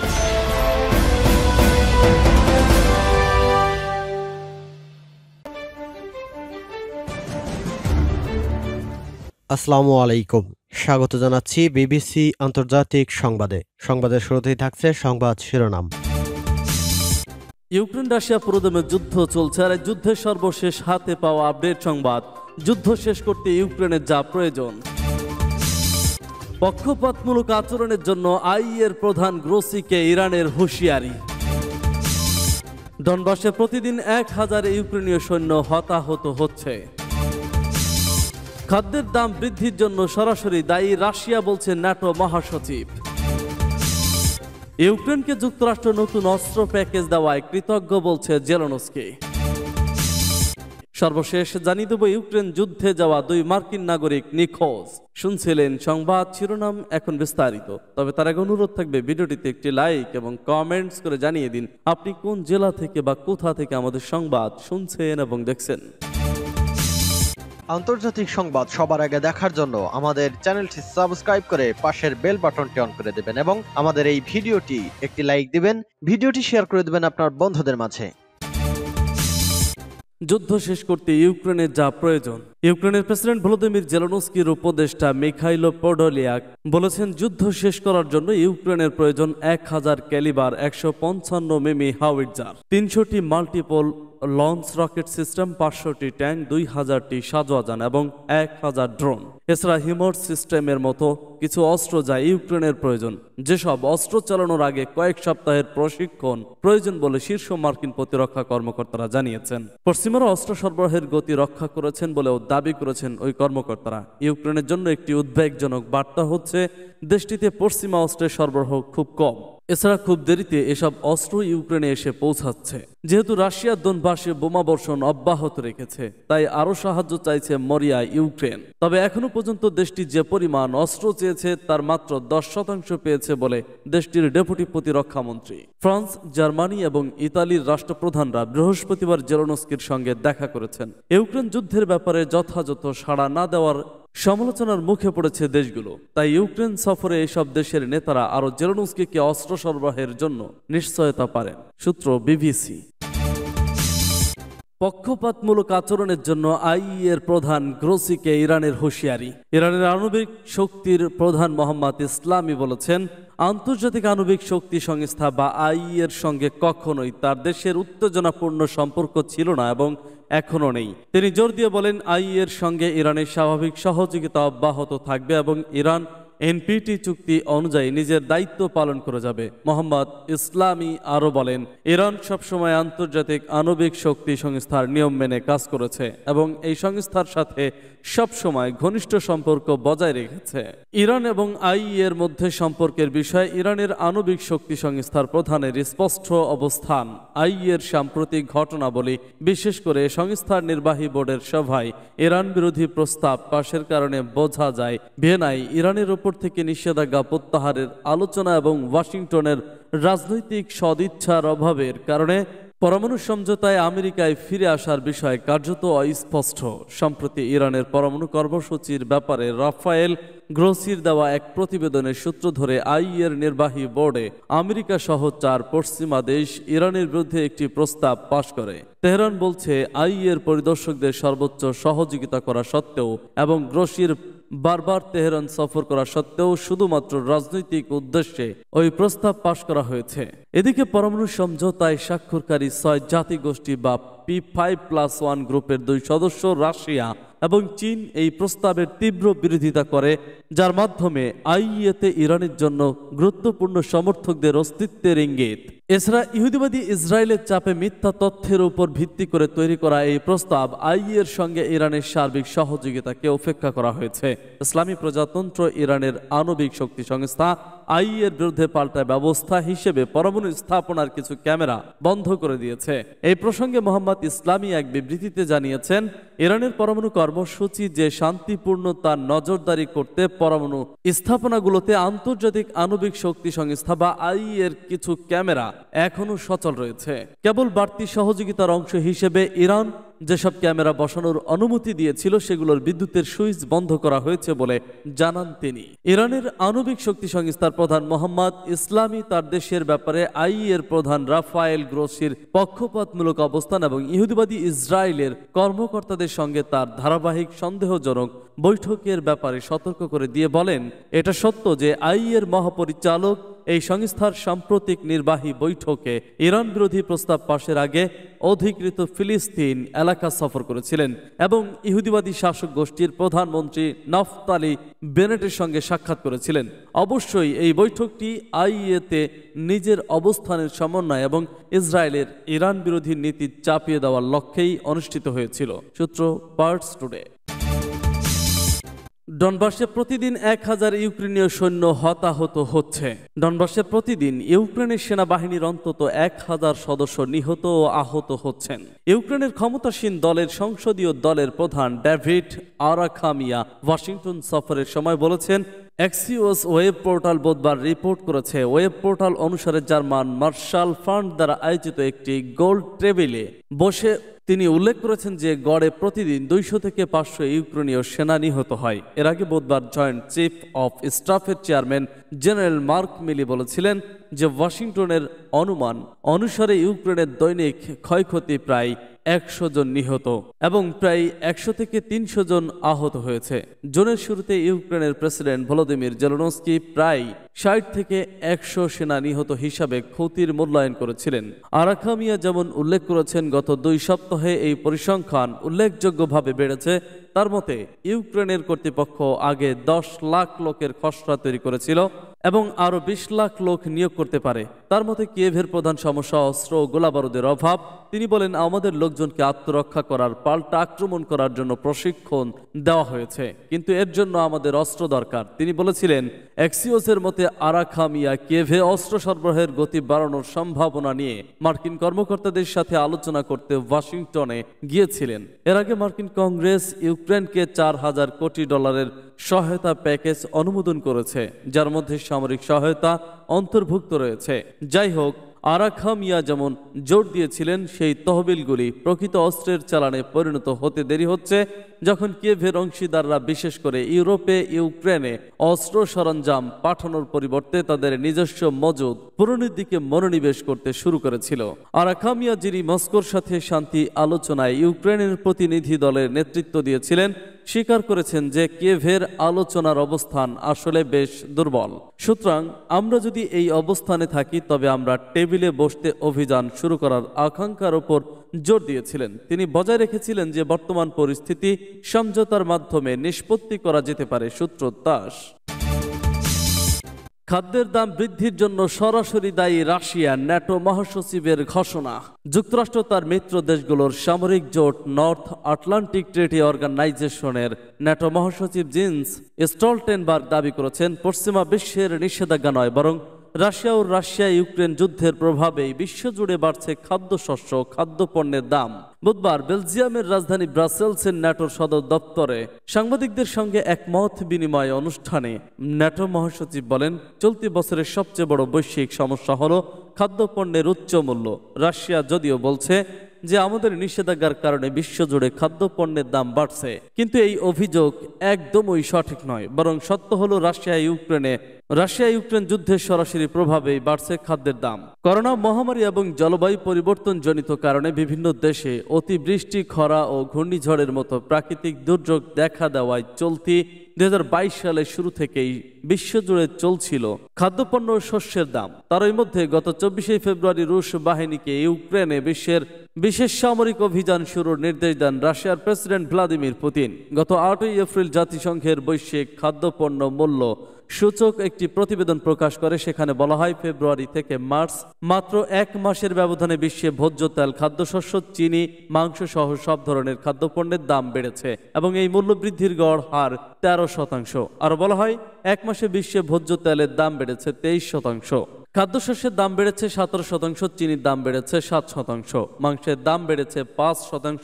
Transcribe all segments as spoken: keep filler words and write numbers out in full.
আসসালামু আলাইকুম, স্বাগত জানাচ্ছি বিবিসি আন্তর্জাতিক সংবাদে। সংবাদের শুরুতেই থাকছে সংবাদ শিরোনাম। ইউক্রেন রাশিয়া পুরোদমে যুদ্ধ চলছে, আর যুদ্ধের সর্বশেষ হাতে পাওয়া আপডেট সংবাদ। যুদ্ধ শেষ করতে ইউক্রেনের যা প্রয়োজন। পক্ষপাতমূলক আচরণের জন্য আইইএর প্রধান গ্রোসিকে ইরানের হুঁশিয়ারি। ডনবাসে প্রতিদিন এক হাজার ইউক্রেনীয় সৈন্য হতাহত হচ্ছে। খাদ্যের দাম বৃদ্ধির জন্য সরাসরি দায়ী রাশিয়া, বলছে ন্যাটো মহাসচিব। ইউক্রেনকে যুক্তরাষ্ট্র নতুন অস্ত্র প্যাকেজ দেওয়ায় কৃতজ্ঞ, বলছে জেলেনস্কি। সর্বশেষ জানিয়ে দেব ইউক্রেন যুদ্ধে যাওয়া দুই মার্কিন নাগরিক নিখোঁজ। শুনছিলেন সংবাদ শিরোনাম, এখন বিস্তারিত। তবে তার আগে অনুরোধ থাকবে ভিডিওটিতে একটি লাইক এবং কমেন্টস করে জানিয়ে দিন আপনি কোন জেলা থেকে বা কোথা থেকে আমাদের সংবাদ শুনছেন এবং দেখছেন। আন্তর্জাতিক সংবাদ সবার আগে দেখার জন্য আমাদের চ্যানেলটি সাবস্ক্রাইব করে পাশের বেল বাটনটি অন করে দেবেন এবং আমাদের এই ভিডিওটি একটি লাইক দিবেন, ভিডিওটি শেয়ার করে দেবেন আপনার বন্ধুদের মাঝে। যুদ্ধ শেষ করতে ইউক্রেনের যা প্রয়োজন। ইউক্রেনের প্রেসিডেন্ট ভলোদিমির জেলেনস্কির উপদেষ্টা মিখাইলো পোডোলিয়াক বলেছেন, যুদ্ধ শেষ করার জন্য ইউক্রেনের প্রয়োজন এক হাজার ক্যালিবার একশো পঞ্চান্ন মিমি হাউইটজার, তিনশোটি মাল্টিপল লঞ্চ রকেট সিস্টেম, পাঁচশোটি ট্যাঙ্ক, দুই হাজারটি সাজোয়াজান এবং এক হাজার ড্রোন। এছাড়া হিমর সিস্টেমের মতো কিছু অস্ত্র যা ইউক্রেনের প্রয়োজন। যেসব অস্ত্র চালানোর আগে কয়েক সপ্তাহের প্রশিক্ষণ প্রয়োজন বলে শীর্ষ মার্কিন প্রতিরক্ষা কর্মকর্তারা জানিয়েছেন। পশ্চিমারা অস্ত্র সরবরাহের গতি রক্ষা করেছেন বলেও দাবি করেছেন ওই কর্মকর্তারা। ইউক্রেনের জন্য একটি উদ্বেগজনক বার্তা হচ্ছে, দেশটিতে পশ্চিমা অস্ত্রের সরবরাহ খুব কম। এছাড়া খুব দেরিতে এসব অস্ত্র ইউক্রেনে এসে পৌঁছাচ্ছে। যেহেতু রাশিয়ার দোনবাসে বোমাবর্ষণ অব্যাহত রেখেছে, তাই আরও সাহায্য চাইছে মরিয়া ইউক্রেন। তবে এখনো পর্যন্ত দেশটি যে পরিমাণ অস্ত্র চেয়েছে তার মাত্র দশ শতাংশ পেয়েছে বলে দেশটির ডেপুটি প্রতিরক্ষা মন্ত্রী। ফ্রান্স, জার্মানি এবং ইতালির রাষ্ট্রপ্রধানরা বৃহস্পতিবার জেলেনস্কির সঙ্গে দেখা করেছেন। ইউক্রেন যুদ্ধের ব্যাপারে যথাযথ সাড়া না দেওয়ার সমালোচনার মুখে পড়েছে দেশগুলো। তাই ইউক্রেন সফরে এসব দেশের নেতারা আরও জেলেনস্কিকে অস্ত্র সরবরাহের জন্য নিশ্চয়তা পারেন। সূত্র বিবিসি। পক্ষপাতমূলক আচরণের জন্য আইইএর প্রধান গ্রোসিকে ইরানের হুঁশিয়ারি। ইরানের আণবিক শক্তির প্রধান মোহাম্মদ ইসলামি বলেছেন, আন্তর্জাতিক আণবিক শক্তি সংস্থা বা আইইএর সঙ্গে কখনোই তার দেশের উত্তেজনাপূর্ণ সম্পর্ক ছিল না এবং এখনও নেই। তিনি জোর দিয়ে বলেন, আইইএর সঙ্গে ইরানের স্বাভাবিক সহযোগিতা অব্যাহত থাকবে এবং ইরান এনপিটি চুক্তি অনুযায়ী নিজের দায়িত্ব পালন করে যাবে। মোহাম্মদ ইসলামি আরও বলেন, ইরান সবসময় আন্তর্জাতিক আণবিক শক্তি সংস্থার নিয়ম মেনে কাজ করেছে এবং এই সংস্থার সাথে সবসময় ঘনিষ্ঠ সম্পর্ক বজায় রেখেছে। ইরান এবং আইইএর মধ্যে সম্পর্কের বিষয়ে ইরানের আণবিক শক্তি সংস্থার প্রধানের স্পষ্ট অবস্থান। আইইএর সাম্প্রতিক ঘটনাবলী, বিশেষ করে সংস্থার নির্বাহী বোর্ডের সভায় ইরান বিরোধী প্রস্তাব পাশের কারণে বোঝা যায় ভিয়েনায় ইরানের উপর থেকে নিষেধাজ্ঞা প্রত্যাহারের আলোচনা এবং ওয়াশিংটনের রাজনৈতিক সদিচ্ছার অভাবের কারণে পরমাণু সমঝোতায় আমেরিকায় ফিরে আসার বিষয় কার্যত অস্পষ্ট। সম্প্রতি ইরানের পরমাণু কর্মসূচির ব্যাপারে রাফায়েল গ্রোসির দেওয়া এক প্রতিবেদনের সূত্র ধরে আইইএর নির্বাহী বোর্ডে আমেরিকা সহ চার পশ্চিমা দেশ ইরানের বিরুদ্ধে একটি প্রস্তাব পাশ করে। তেহরান বলছে, আইইএর পরিদর্শকদের সর্বোচ্চ সহযোগিতা করা সত্ত্বেও এবং গ্রোসির বারবার তেহরান সফর করা সত্ত্বেও শুধুমাত্র রাজনৈতিক উদ্দেশ্যে ওই প্রস্তাব পাশ করা হয়েছে। এদিকে পরমাণু সমঝোতায় স্বাক্ষরকারী ছয় জাতিগোষ্ঠী বা পি ফাইভ প্লাস ওয়ান গ্রুপের দুই সদস্য রাশিয়া এবং চীন এই প্রস্তাবের তীব্র বিরোধিতা করে, যার মাধ্যমে আইইএতে ইরানের জন্য গুরুত্বপূর্ণ সমর্থকদের অস্তিত্বের ইঙ্গিত। এছাড়া ইহুদিবাদী ইসরায়েলের চাপে মিথ্যা তথ্যের উপর ভিত্তি করে তৈরি করা এই প্রস্তাব আইইএর সঙ্গে ইরানের সার্বিক সহযোগিতাকে উপেক্ষা করা হয়েছে। ইসলামী প্রজাতন্ত্র ইরানের আণবিক শক্তি সংস্থা আইইএর বিরুদ্ধে পাল্টা ব্যবস্থা হিসেবে পরমাণু স্থাপনার কিছু ক্যামেরা বন্ধ করে দিয়েছে। এই প্রসঙ্গে মোহাম্মদ ইসলামি এক বিবৃতিতে জানিয়েছেন, ইরানের পরমাণু কর্মসূচি যে শান্তিপূর্ণ তার নজরদারি করতে পরমাণু স্থাপনাগুলোতে আন্তর্জাতিক আণবিক শক্তি সংস্থা বা আইইএর কিছু ক্যামেরা এখনো সচল রয়েছে। কেবল বাড়তি সহযোগিতার অংশ হিসেবে ইরান যেসব ক্যামেরা বসানোর অনুমতি দিয়েছিল সেগুলোর বিদ্যুতের সুইচ বন্ধ করা হয়েছে বলে জানান তিনি। ইরানের আণবিক শক্তি সংস্থার প্রধান মোহাম্মদ ইসলামি তার দেশের ব্যাপারে আইইএর প্রধান রাফায়েল গ্রোসির পক্ষপাতমূলক অবস্থান এবং ইহুদিবাদী ইসরায়েলের কর্মকর্তাদের সঙ্গে তার ধারাবাহিক সন্দেহজনক বৈঠকের ব্যাপারে সতর্ক করে দিয়ে বলেন, এটা সত্য যে আইইএর মহাপরিচালক এই সংস্থার সাম্প্রতিক নির্বাহী বৈঠকে ইরান বিরোধী প্রস্তাব পাশের আগে অধিকৃত ফিলিস্তিন এলাকা সফর করেছিলেন এবং ইহুদিবাদী শাসক গোষ্ঠীর প্রধানমন্ত্রী নাফতালি বেনেটের সঙ্গে সাক্ষাৎ করেছিলেন। অবশ্যই এই বৈঠকটি আইইএতে নিজের অবস্থানের সমন্বয় এবং ইসরায়েলের ইরান বিরোধী নীতি চাপিয়ে দেওয়ার লক্ষ্যেই অনুষ্ঠিত হয়েছিল। সূত্র পার্টস টুডে। ডনবাসে প্রতিদিন এক হাজার ইউক্রেনীয় সৈন্য হতাহত হচ্ছে। ডনবাসে প্রতিদিন ইউক্রেনের সেনাবাহিনীর অন্তত এক হাজার সদস্য নিহত ও আহত হচ্ছেন। ইউক্রেনের ক্ষমতাসীন দলের সংসদীয় দলের প্রধান ডেভিড আরাখামিয়া ওয়াশিংটন সফরের সময় বলেছেন, এক্সিওস ওয়েব পোর্টাল বুধবার রিপোর্ট করেছে, ওয়েব পোর্টাল অনুসারে জার্মান মার্শাল ফান্ড দ্বারা আয়োজিত একটি গোল টেবিলে বসে তিনি উল্লেখ করেছেন যে গড়ে প্রতিদিন দুইশো থেকে পাঁচশো ইউক্রেনীয় সেনা নিহত হয়। এর আগে বুধবার জয়েন্ট চিফ অফ স্টাফের চেয়ারম্যান জেনারেল মার্ক মিলি বলেছিলেন যে ওয়াশিংটনের অনুমান অনুসারে ইউক্রেনের দৈনিক ক্ষয়ক্ষতি প্রায় একশো জন নিহত এবং প্রায় একশো থেকে তিনশো জন আহত হয়েছে। জুনের শুরুতে ইউক্রেনের প্রেসিডেন্ট ভলোদিমির জেলেনস্কি প্রায় ষাট থেকে একশো সেনা নিহত হিসাবে ক্ষতির মূল্যায়ন করেছিলেন। আরাখামিয়া যেমন উল্লেখ করেছেন, গত দুই সপ্তাহে এই পরিসংখ্যান উল্লেখযোগ্যভাবে বেড়েছে। তার মতে ইউক্রেনের কর্তৃপক্ষ আগে দশ লাখ লোকের খসড়া তৈরি করেছিল এবং আরো বিশ লাখ লোক নিয়োগ করতে পারে। তার মতে কিয়েভের প্রধান সমস্যা অস্ত্র ও গোলাবারুদের অভাব। তিনি বলেন, আমাদের লোকজনকে আত্মরক্ষা করার পাল্টা আক্রমণ করার জন্য প্রশিক্ষণ দেওয়া হয়েছে, কিন্তু এর জন্য আমাদের অস্ত্র দরকার। তিনি বলেছিলেন, এক্সিওসের মতে আরাখামিয়া কিয়েভে অস্ত্র সরবরাহের গতি বাড়ানোর সম্ভাবনা নিয়ে মার্কিন কর্মকর্তাদের সাথে আলোচনা করতে ওয়াশিংটনে গিয়েছিলেন। এর আগে মার্কিন কংগ্রেস ইউক্রেনকে চার হাজার কোটি ডলারের সহায়তা প্যাকেজ অনুমোদন করেছে, যার মধ্যে সামরিক সহায়তা অন্তর্ভুক্ত রয়েছে। যাই হোক, আরাখামিয়া যেমন জোর দিয়েছিলেন, সেই তহবিলগুলি প্রকৃত অস্ত্রের চালানে পরিণত হতে দেরি হচ্ছে, যখন কিয়েভের অংশীদাররা বিশেষ করে ইউরোপে ইউক্রেনে অস্ত্র সরঞ্জাম পাঠানোর পরিবর্তে তাদের নিজস্ব মজুদ পূরণের দিকে মনোনিবেশ করতে শুরু করেছিল। আরাখামিয়া, যিনি মস্কোর সাথে শান্তি আলোচনায় ইউক্রেনের প্রতিনিধি দলের নেতৃত্ব দিয়েছিলেন, স্বীকার করেছেন যে কিয়েভের আলোচনার অবস্থান আসলে বেশ দুর্বল। সুতরাং আমরা যদি এই অবস্থানে থাকি তবে আমরা টেবিলে বসতে অভিযান শুরু করার আকাঙ্ক্ষার উপর জোর দিয়েছিলেন। তিনি বজায় রেখেছিলেন যে বর্তমান পরিস্থিতি সমঝোতার মাধ্যমে নিষ্পত্তি করা যেতে পারে। সূত্র দাস। খাদ্যের দাম বৃদ্ধির জন্য সরাসরি দায়ী রাশিয়া, ন্যাটো মহাসচিবের ঘোষণা। যুক্তরাষ্ট্র তার মিত্র দেশগুলোর সামরিক জোট নর্থ আটলান্টিক ট্রিটি অর্গানাইজেশনের ন্যাটো মহাসচিব জিন্স স্টলটেনবার্গ দাবি করেছেন, পশ্চিমা বিশ্বের নিষেধাজ্ঞা নয়, বরং রাশিয়া ও রাশিয়া ইউক্রেন যুদ্ধের প্রভাবেই বিশ্বজুড়ে বাড়ছে খাদ্যশস্য ও খাদ্যপণ্যের দাম। বুধবার বেলজিয়ামের রাজধানী ব্রাসেলসের ন্যাটোর সদর দপ্তরে সাংবাদিকদের সঙ্গে এক মত বিনিময় অনুষ্ঠানে ন্যাটো মহাসচিব বলেন, চলতি বছরের সবচেয়ে বড় বৈশ্বিক সমস্যা হলো খাদ্যপণ্যের উচ্চ মূল্য। রাশিয়া যদিও বলছে যে আমাদের নিষেধাজ্ঞার কারণে বিশ্বজুড়ে খাদ্যপণ্যের দাম বাড়ছে, কিন্তু এই অভিযোগ একদমই সঠিক নয়, বরং সত্য হলো রাশিয়া ইউক্রেনে রাশিয়া ইউক্রেন যুদ্ধের সরাসরি প্রভাবেই বাড়ছে খাদ্যের দাম। করোনা মহামারী এবং জলবায়ু পরিবর্তন জনিত কারণে বিভিন্ন দেশে অতিবৃষ্টি, খরা ও ঘূর্ণিঝড়ের মতো প্রাকৃতিক দুর্যোগ দেখা দেওয়ায় চলতি দুই হাজার বাইশ সালের শুরু থেকেই বিশ্বজুড়ে চলছিল খাদ্যপণ্য ও শস্যের দাম। তারই মধ্যে গত চব্বিশে ফেব্রুয়ারি রুশ বাহিনীকে ইউক্রেনে বিশ্বের বিশেষ সামরিক অভিযান শুরুর নির্দেশ দেন রাশিয়ার প্রেসিডেন্ট ভ্লাদিমির পুতিন। গত আটই এপ্রিল জাতিসংঘের বৈশ্বিক খাদ্যপণ্য মূল্য সূচক একটি প্রতিবেদন প্রকাশ করে। সেখানে বলা হয়, ফেব্রুয়ারি থেকে মার্চ মাত্র এক মাসের ব্যবধানে বিশ্বে ভোজ্য তেল, খাদ্যশস্য, চিনি, মাংস সহ সব ধরনের খাদ্যপণ্যের দাম বেড়েছে এবং এই মূল্য বৃদ্ধির গড় হার তেরো শতাংশ। আর বলা হয়, এক মাসে বিশ্বে ভোজ্য তেলের দাম বেড়েছে তেইশ শতাংশ, খাদ্যশস্যের দাম বেড়েছে সতেরো শতাংশ, চিনির দাম বেড়েছে সাত শতাংশ, মাংসের দাম বেড়েছে পাঁচ শতাংশ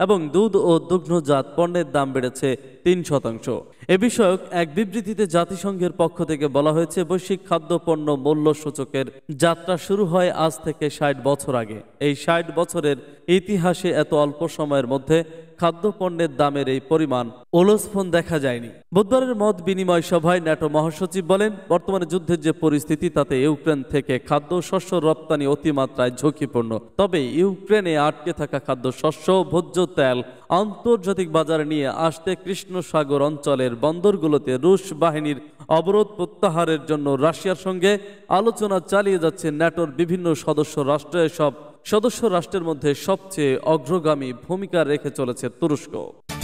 এবং দুধ ও দুগ্ধজাত পণ্যের দাম বেড়েছে তিন শতাংশ। এ বিষয়ক এক বিবৃতিতে জাতিসংঘের পক্ষ থেকে বলা হয়েছে, বৈশ্বিক খাদ্যপণ্য মূল্য সূচকের যাত্রা শুরু হয় আজ থেকে ষাট বছর আগে। এই ষাট বছরের ইতিহাসে এত অল্প সময়ের মধ্যে খাদ্যপণ্যের দামের এই পরিমাণ ওলসফোন দেখা যায়নি। বুধবারের মত বিনিময় সভায় ন্যাটো মহাসচিব বলেন, বর্তমানে যুদ্ধের যে পরিস্থিতি তাতে ইউক্রেন থেকে খাদ্যশস্য রপ্তানি অতিমাত্রায় ঝুঁকিপূর্ণ। তবে ইউক্রেনে আটকে থাকা খাদ্যশস্য, ভোজ্য তেল আন্তর্জাতিক বাজারে নিয়ে আসতে কৃষ্ণ সাগর অঞ্চলের বন্দরগুলোতে রুশ বাহিনীর অবরোধ প্রত্যাহারের জন্য রাশিয়ার সঙ্গে আলোচনা চালিয়ে যাচ্ছে ন্যাটোর বিভিন্ন সদস্য রাষ্ট্র। সব সদস্য রাষ্ট্রের মধ্যে সবচেয়ে অগ্রগামী ভূমিকা রেখে চলেছে তুরস্ক।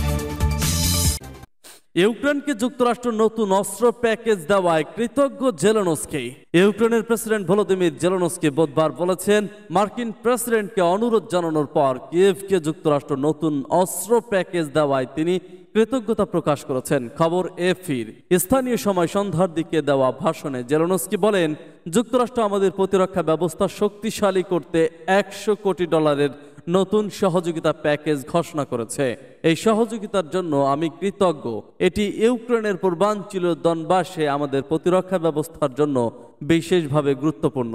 ইউক্রেনকে যুক্তরাষ্ট্র নতুন অস্ত্র প্যাকেজ দেওয়ায় কৃতজ্ঞ জেলেনস্কি। ইউক্রেনের প্রেসিডেন্ট ভলোদিমির জেলেনস্কি বুধবার বলেছেন, মার্কিন প্রেসিডেন্টকে অনুরোধ জানানোর পর কিয়েভকে যুক্তরাষ্ট্র নতুন অস্ত্র প্যাকেজ দেওয়ায় তিনি কৃতজ্ঞতা প্রকাশ করেছেন। খবর এফির স্থানীয় সময় সন্ধ্যার দিকে দেওয়া ভাষণে জেলেনস্কি বলেন, যুক্তরাষ্ট্র আমাদের প্রতিরক্ষা ব্যবস্থা শক্তিশালী করতে একশো কোটি ডলারের নতুন সহযোগিতা প্যাকেজ ঘোষণা করেছে। এই সহযোগিতার জন্য আমি কৃতজ্ঞ। এটি ইউক্রেনের পূর্বাঞ্চলীয় দনবাসে আমাদের প্রতিরক্ষা ব্যবস্থার জন্য বিশেষভাবে গুরুত্বপূর্ণ।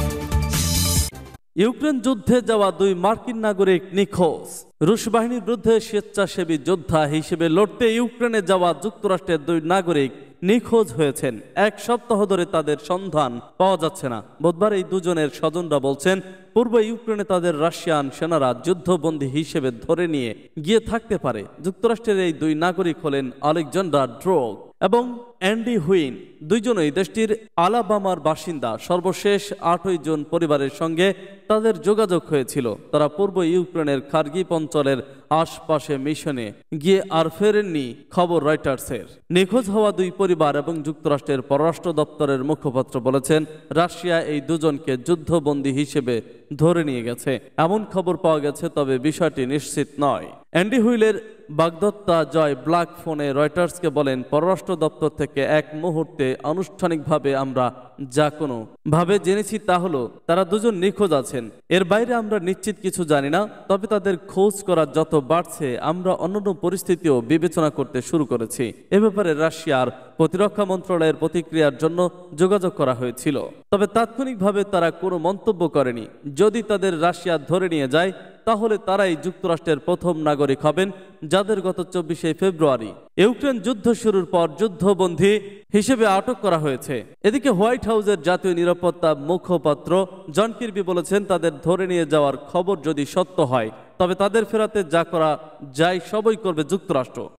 ইউক্রেন যুদ্ধে যাওয়া দুই মার্কিন নাগরিক নিখোঁজ। রুশ বাহিনীর বিরুদ্ধে স্বেচ্ছাসেবী যোদ্ধা হিসেবে লড়তে ইউক্রেনে যাওয়া যুক্তরাষ্ট্রের দুই নাগরিক নিখোঁজ হয়েছেন। এক সপ্তাহ ধরে তাদের সন্ধান পাওয়া যাচ্ছে না। বুধবার এই দুজনের স্বজনরা বলছেন, পূর্ব ইউক্রেনে তাদের রাশিয়ান সেনারা যুদ্ধবন্দী হিসেবে ধরে নিয়ে গিয়ে থাকতে পারে। যুক্তরাষ্ট্রের এই দুই নাগরিক হলেন আলেকজান্ডার ড্রোগ এবং অ্যান্ডি হুইন। দুইজনই দেশটির আলাবামার বাসিন্দা। সর্বশেষ আটই জুন পরিবারের সঙ্গে তাদের যোগাযোগ হয়েছিল। তারা পূর্ব ইউক্রেনের খার্গিভ অঞ্চলের আশপাশে মিশনে গিয়ে আর ফেরেননি, খবর রয়টার্সের। নিখোঁজ হওয়া দুই পরিবার এবং যুক্তরাষ্ট্রের পররাষ্ট্র দপ্তরের মুখপাত্র বলেছেন, রাশিয়া এই দুজনকে যুদ্ধবন্দী হিসেবে ধরে নিয়ে গেছে এমন খবর পাওয়া গেছে, তবে বিষয়টি নিশ্চিত নয়। অ্যান্ডি হুইলের বাগদত্তা জয় ব্ল্যাক ফোনে রয়টার্সকে বলেন, পররাষ্ট্র দপ্তর থেকে এক মুহূর্তে আনুষ্ঠানিকভাবে আমরা যা কোনো ভাবে জেনেছি তা হলো তারা দুজন নিখোঁজ আছেন। এর বাইরে আমরা নিশ্চিত কিছু জানি না। তবে তাদের খোঁজ করা যত বাড়ছে আমরা অন্যান্য পরিস্থিতিও বিবেচনা করতে শুরু করেছি। এ ব্যাপারে রাশিয়ার প্রতিরক্ষা মন্ত্রণালয়ের প্রতিক্রিয়ার জন্য যোগাযোগ করা হয়েছিল, তবে তাৎক্ষণিকভাবে তারা কোনো মন্তব্য করেনি। যদি তাদের রাশিয়া ধরে নিয়ে যায় তাহলে তারাই যুক্তরাষ্ট্রের প্রথম নাগরিক হবেন যাদের গত চব্বিশে ফেব্রুয়ারি ইউক্রেন যুদ্ধ শুরুর পর যুদ্ধবন্দী হিসেবে আটক করা হয়েছে। এদিকে হোয়াইট হাউসের জাতীয় নিরাপত্তা মুখপাত্র জন কির্বি বলেছেন, তাদের ধরে নিয়ে যাওয়ার খবর যদি সত্য হয় তবে তাদের ফেরাতে যা করা যায় সবই করবে যুক্তরাষ্ট্র।